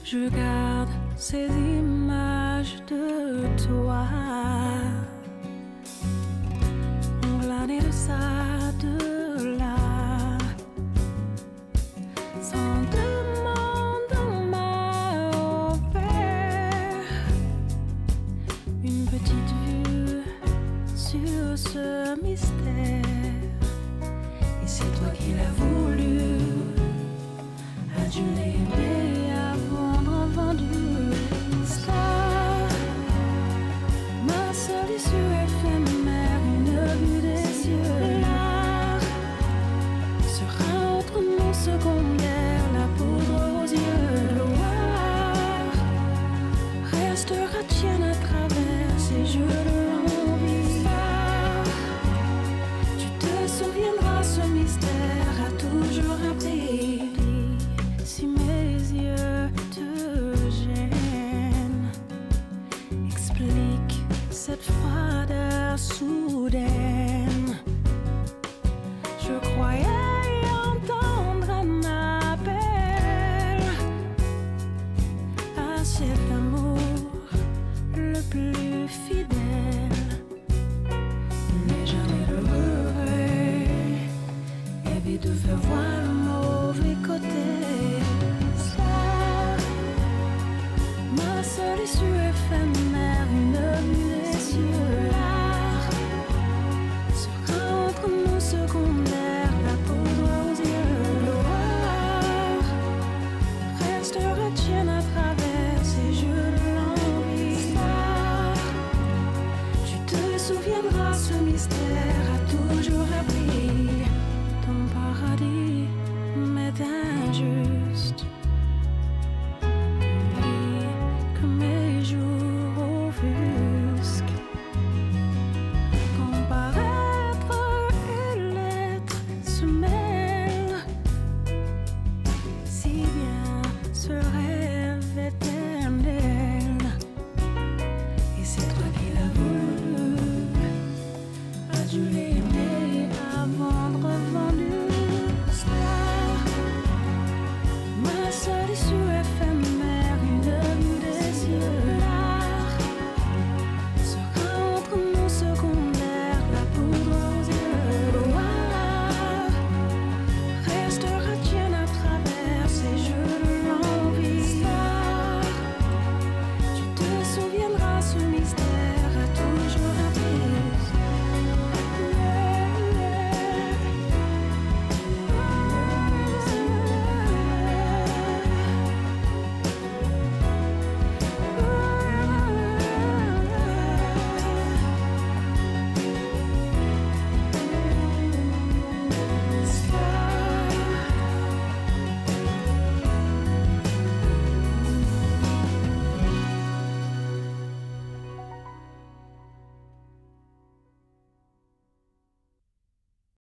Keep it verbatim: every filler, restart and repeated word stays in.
Je garde ces images de toi, glanées de ça, de là, sans demande on m'a offert une petite vue sur ce mystère. Et c'est toi qui l'as voulu, adulé, aimé, à vendre, vendu. Star, ma seule issue éphémère, une vue des cieux. L'art sera entre nos secondaires, la poudre aux yeux. Gloire restera tienne à travers ces jeux de l'envie. Star, tu te souviendras, ce mystère a toujours appris. Si mes yeux te gênent, explique cette froideur soudaine. Je croyais entendre un appel à cet amour le plus fidèle, mais jamais de regret, évite de faire voir le mauvais côté. Ma seule issue éphémère, une vue des cieux. L'art sera entre nous secondaires, la poudre aux yeux. L'horreur restera tienne à travers ces jeux de l'envie. Star, tu te souviendras, ce mystère a toujours appris. Ton paradis m'est injuste. Sera